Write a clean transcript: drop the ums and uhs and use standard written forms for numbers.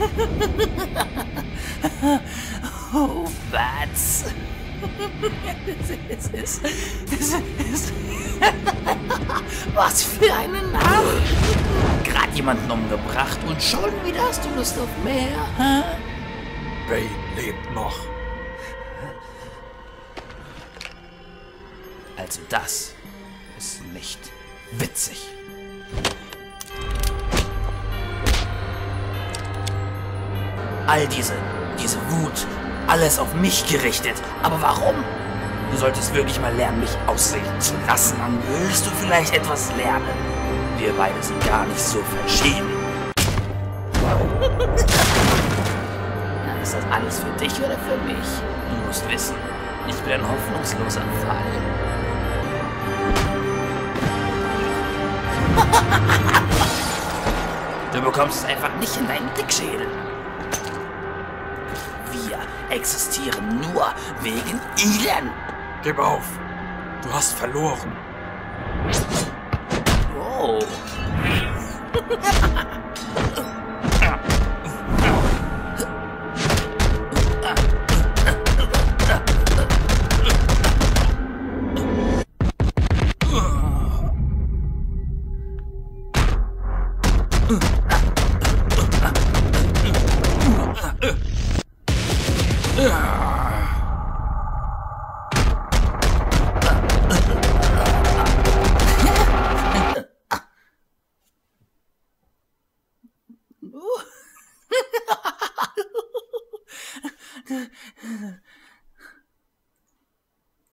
Oh, Bats. Was für eine Nacht! Gerade jemanden umgebracht und schon wieder hast du Lust auf mehr, hä? Bane lebt noch. Also das ist nicht witzig. All diese Wut, alles auf mich gerichtet. Aber warum? Du solltest wirklich mal lernen, mich ausreden zu lassen. Dann willst du vielleicht etwas lernen. Wir beide sind gar nicht so verschieden. Na, ist das alles für dich oder für mich? Du musst wissen, ich bin ein hoffnungsloser Fall. Du bekommst es einfach nicht in deinen Dickschädel. Wir existieren nur wegen ihnen. Gib auf. Du hast verloren. Oh.